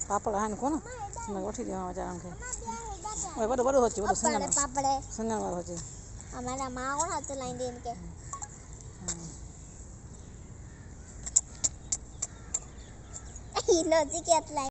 पापड़ है ना कौन मैं उठी दिया आराम के ओए बड़ो बड़ो होची बड़ो संगन पापड़ संगन वाला होची हमारा माँ को हाथ लाई दे इनके ये लो जी क्या